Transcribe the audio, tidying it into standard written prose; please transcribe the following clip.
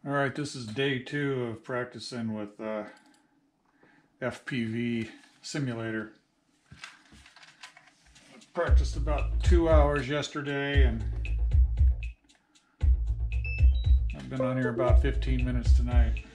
All right, this is day 2 of practicing with FPV simulator. I practiced about 2 hours yesterday, and I've been on here about 15 minutes tonight.